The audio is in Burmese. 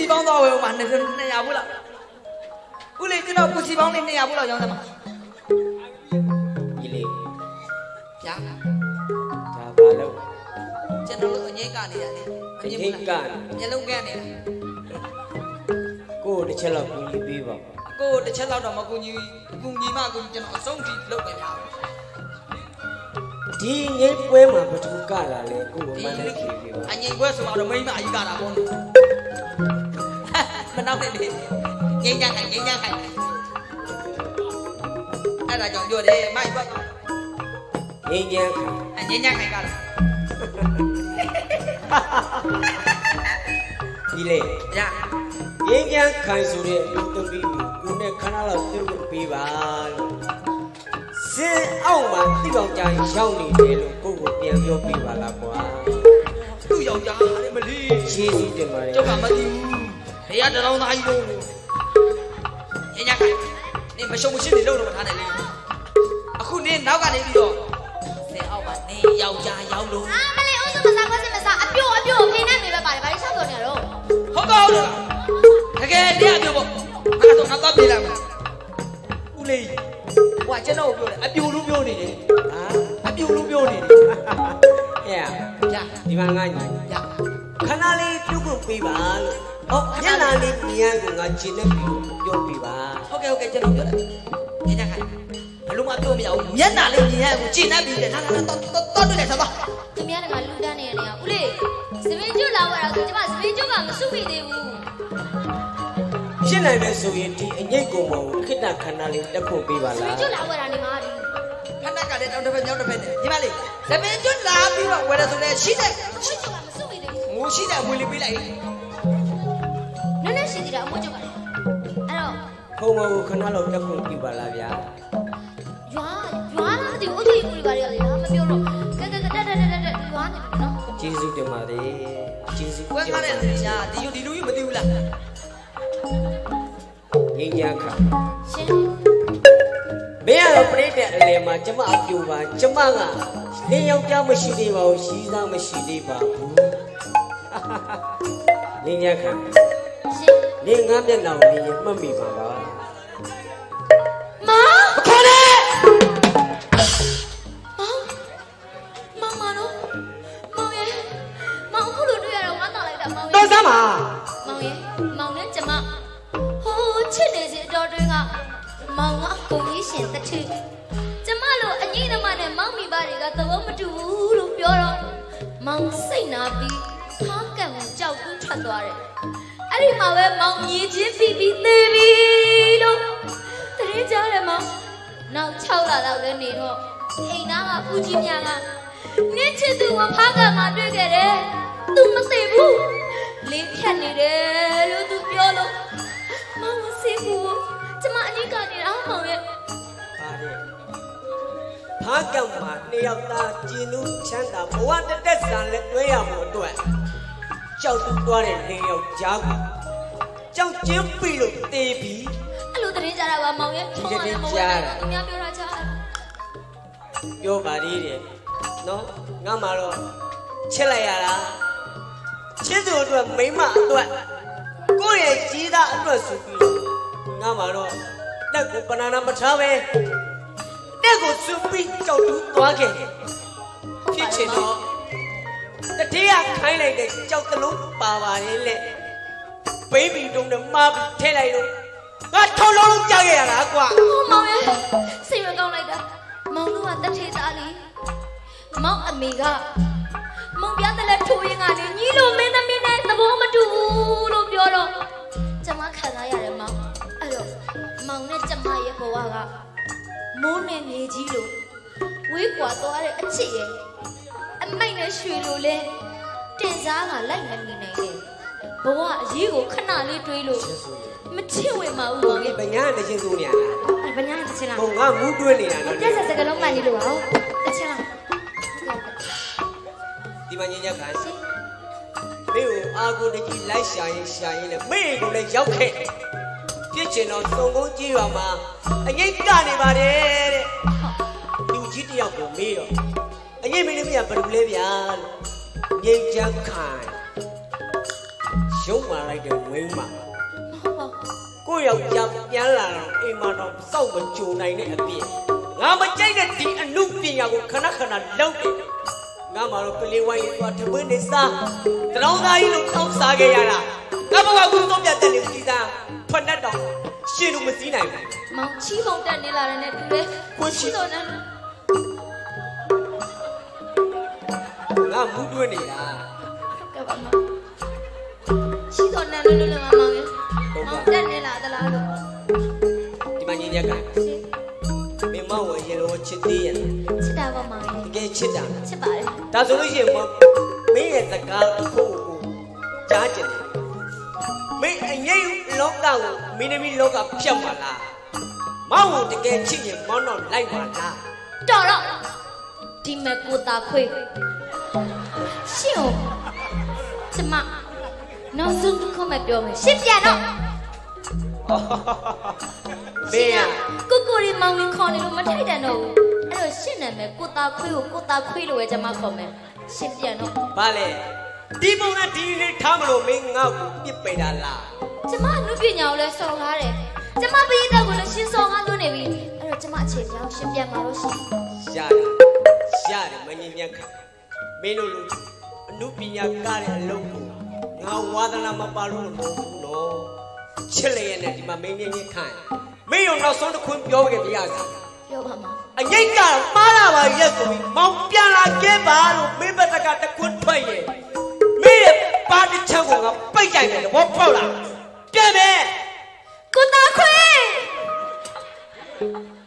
ပေါင်းသွားဝယ်မှာ200ဘူးလားဦးလေးကျွန်တော်ပူစီပေါင်းလေး200ဘူးလားရောင်းတယ်မှာကြီးလေးဗျာဒါဘာလို့ကျွန်တော်အငိမ့်ကနေရတယ်အငိမ့်ကမျက်လုံးကနေတာကိုတစ်ချက်လောက်ကူညီပေးပါကိုတစ်ချက်လောက်တော့မကူညီမှကူကျွန်တော်အဆုံးထိလုပ်ပဲဗျာဒီငိမ့်ပွဲမှာဘသူကလာလဲကိုမမနဲ့ခေပြီပါအငိမ့်ပွဲဆိုတော့မိမအကြီးကလာပေါ့မနောက်နဲ့လေငိမ့်ကြခိုင်အဲ့ဒါကြောင့်ပြောတယ်မိုက်ပါငိမ့်ကြခိုင်ငိမ့်ကြခိုင်ကလာဒီလေဗျာငိမ့်ကြခိုင်ဆိုတဲ့အလုပ်သမီးကိုနဲ့ခဏလောက်ပြုတ်ပေးပါလို့စင်အောက်မှာတိပေါင်ကြရောက်နေတယ်လို့ကိုကိုပြန်ပြောပြပါလားကွာသူ့ယောက်ျားလေးမလေးကျေးဇူးတင်ပါတယ်ကျုပ်ကမသိဘူးဘယ်ကတလောင်းသားကြီးလို့ညညခိုင်နေမရှုံမရှိနေလို့တော့မထားနဲ့လေအခုနေနောက်ကနေပြီးတော့စင်အောက်မှာနေယောက်ျားရောက်လို့မလေးဦးစုမစားခွင့်စမစားအပြို့ဖေးနဲ့မေးပဲပါတယ်ဘာလို့ရှောက်တော်နေရတော့ဟုတ်လားတကယ်တရားပြောပေါ့အဲ့ဒါဆိုငါတော့ပြေးလိုက်မယ်ဦးလေးဟိုကကျွန်တော်ပြောတယ်အပြိုလို့ပြောနေတယ်ဟာအပြိုလို့ပြောနေတယ်ဟဲ့ဗျာဒီမှာငါညီဗျာခဏလေးပြုတ်ဖို့ပေးပါလို့ဟုတ်ညလာလေးမြန်းကိုငါခြေနဲ့ပြောပေးပါဟုတ်ကဲ့ကျွန်တော်ပြောတယ်ညညခိုင်ဘလို့မပြောမရဘူးမျက်နှာလေးမြင်ရကိုခြေနဲ့ပြီးတယ်လာတော့တွေ့တယ်ဆက်ပါသူများကလူတန်းနေရတယ်ဦးလေးစပင်းကျွတ်လာဝရဆိုကျမစပင်းကျွတ်ကမစုမိသေးဘူးဖြစ်နိုင်မယ်ဆိုရင်ဒီအငိတ်ကုံပေါ်ကိုခိတ္တခဏလေးတက်ဖို့ပေးပါလားစပင်းကျွတ်လာဝရနေမှာဒီခဏကလည်းတောင်းတစ်ဖက်မြောက်တစ်ဖက်နဲ့ညီမလေးစပင်းကျွတ်လာပြီးတော့ဝယ်ရဆိုလဲရှိတယ်ရှိတယ်ကမစုမိသေးဘူးငိုရှိတယ်အမွေလေးပေးလိုက်နည်းနည်းရှိသေးတာအမွေကျွတ်ကလည်းအဲ့တော့ခုံပေါ်ကိုခဏလောက်တက်ဖို့ပေးပါလားဗျာရွာလားဒီဦးသူကြီးဦးတွေပါလေလားမပြောတော့ကဲရွာနေပြီနော်ကျေးဇူးတင်ပါတယ်ကျေးဇူးဝဲကားတဲ့ညာဒီလူကြီးမသိဘူးလားငိမ့်ကြခိုင်ရှင်မင်းကတော့ပြိတ္တအလယ်မှာကျမအပြူပါကျမကလင်းယောက်ျားမရှိသေးပါဘူးရှိသားမရှိသေးပါဘူးငိမ့်ကြခိုင်ရှင်နေငါမျက်နှာကိုနေမှတ်မိပါပါမခေါ်နဲ့မောင်ရဲ့မောင်ခုလိုတွေ့ရတော့ငါတောင်းလိုက်တာမောင်ရဲ့တော်စမ်းပါမောင်ရဲ့မောင်နဲ့ကျမဟိုးချစ်နေစီအတော်တွင်းကမောင်ကကိုကြီးရှင်တထီကျမလိုအငိမ့်သမားနဲ့မောင်မိဘတွေကသဘောမတူဘူးလို့ပြောတော့မောင်စိတ်နာပြီးထားကံကိုကြောက်ကူးထွက်သွားတယ်အဲ့ဒီမှာပဲမောင်မြည်ချင်းပြီးသေးပြီလို့တရင်ကြားတယ်မောင်နောက်6လလောက်လည်းနေတော့အိမ်သားကပူကြီးများကနင်းချစ်သူကိုဖားကမှတွေ့ခဲ့တယ်သူမသိဘူးလေးဖြတ်နေတယ်လို့သူပြောလို့မောင်စိတ်ကိုကျမအကြီးကနေတော့မောင်ရဲ့ပါတယ်ဖားကမှနှစ်ယောက်သားကျင်းသူချမ်းသာဘဝတက်ဆန်လက်တွဲရမှုအတွက်ကြောက်သူသွားတဲ့လေးယောက်ကြားကိုကြောက်ချင်းပြီလို့တေးပြီးအဲ့လိုတရင်ကြတာပါမောင်ရဲ့ဒီတရင်ကြားတာသူများပြောတာကြားပြောပါသေးတယ်နော်ငါမှတော့ချစ်လိုက်ရတာချစ်သူအတွက်မိမအတွက်ကိုယ့်ရဲ့ကြီးသားအတွက်ဆိုပြီးငါမှတော့တက်ကိုပနာနာမထားပဲတက်ကိုစွပြီးကြောက်တူးသွားခဲ့ဖြစ်ချင်တော့တတိယခိုင်းလိုက်တဲ့ကြောက်တလုံးပါပါတယ်လေဘေးဘီတုံးနဲ့မှားပြီးထဲလိုက်လို့ငါထုံလုံးကြောက်ရတာကွာမောင်ရဲ့စိတ်မကောင်းလိုက်တာမောင်တို့ကတထေသားလေးမောင်အမေကမောင်ပြတဲ့လက်ထိုးရင်ကနေညီလိုမင်းသမီးနဲ့သဘောမတူဘူးလို့ပြောတော့ကျမခံစားရတယ်မောင်အဲ့တော့မောင်နဲ့ကျမရဲ့ဘဝကမိုးနဲ့နေကြီးလို့ဝေးကွာသွားတဲ့အချစ်ရဲ့အမိုက်နဲ့ရွှေလိုလဲတင်စားကလိုက်မနေနိုင်တယ်ဘဝအရေးကိုခဏလေးတွေးလို့မချစ်ဝင်ပါဘူးမောင်ရဲ့ဗညာတချင်းစိုးနေရလားဗညာတချင်းလားဟိုငါမူးတွဲနေတာတော့တက်ဆက်စကလုံးမှန်နေလို့ပါဟုတ်တချင်းလားဒီမှာညညခိုင်မေကိုအာကိုတကြီးလိုက်ရှာရင်လေမေကိုလည်းရောက်ခဲ့ပြစ်ချင်တော့စုံကုန်းကြီးရွာမှာအငိမ့်ကနေပါတယ်တဲ့လူကြီးတယောက်ကိုမေးတော့အငိမ့်မင်းသမီးကဘယ်လိုလဲဗျာလို့ငိမ့်ချမ်းခိုင်ရရုံးမှလိုက်တဲ့ဝင်းမှာဟုတ်ပါကိုယောက်ျားပြန်လာတော့အိမ်မှာတော့စောက်မကြုံနိုင်တဲ့အပြင်ငါမကြိုက်တဲ့ဒီအမှုပညာကိုခဏခဏလောက်တယ်ငါမှတော့ကလေးဝိုင်းရွာထမင်းနေစားတရောင်းသားကြီးလို့တောင်းစားခဲ့ရတာငါဘဝကူတော့ပြတ်တယ်လေဒီစားဖက်နဲ့တော့ရှင်တို့မစည်းနိုင်ဘူးမောင်ချီပုံတက်နေလာတဲ့နဲ့တူတယ်ကိုချီတော်နဲ့ငါမူးတွင်းနေတာကဲပါမောင်ချီတော်နဲ့လို့လို့မောင်ရေမောင်တက်နေလာသလားလို့ဒီမှာညင်ရက်ကရှင်မင်းမောင်ဝယ်ရေလို့ချစ်သေးရဲ့ချစ်တာပါမောင်ရေတကယ်ချစ်တာချစ်ပါတယ်ဒါဆိုလို့ရှိရင်မင်းရဲ့စကားတစ်ခုကိုကြားကျင်တယ်မင်းအငိမ့်လောကကိုမင်းသမီးလောကဖြတ်မှာလားမောင်ကိုတကယ်ချစ်ရင်မောင်တော့လိုက်ပါလားတော်တော့ဒီမဲ့ကိုတာခွေရှင်ကိုကျမနောက်ဆုံးတစ်ခုမှပြောမယ်ရှင်ပြန်တော့မင်းရကိုကိုရီမောင်ကြီးခေါ်နေလို့မထိုက်တန်တော့ဘူးအဲ့တော့ရှင့်နာမည်ကိုတာခွေးကိုကိုတာခွေးလို့ပဲကျွန်မခေါ်မယ်ရှင့်ပြန်တော့ဘာလဲဒီပုံနဲ့ဒီလေးထားမလို့မင်းငါ့ကိုပြစ်ပယ်တာလားကျွန်မအမှုပညာကိုလည်းစော်ကားတယ်ကျွန်မပရိသတ်ကိုလည်းရှင်းစော်ကားလို့နေပြီအဲ့တော့ကျွန်မအခြေပြောင်းရှင့်ပြန်ပါလို့ရှင်ရတယ်မငင်းမြတ်ခမင်းတို့လူအနုပညာကားတဲ့အလုပ်ကိုငါဝါသနာမပါလို့မဟုတ်ဘူးနော်ချစ်လျက်နဲ့ဒီမှာမင်းငင်းခံမင်းရောနောက်ဆုံးတစ်ခွန်းပြောခဲ့ပြရစီပြောပါမောင်အငိတ်ကမှားလာပါရက်ဆိုပြီးမောင်ပြန်လာခဲ့ပါလို့မင်းဘက်ကတခွန်းထွက်ရဲ့မင်းရဲ့ပါတစ်ချမ်းကိုငါပိတ်ကြိုက်တယ်ဘောပေါက်လာပြန်မယ်ကိုတာခွေး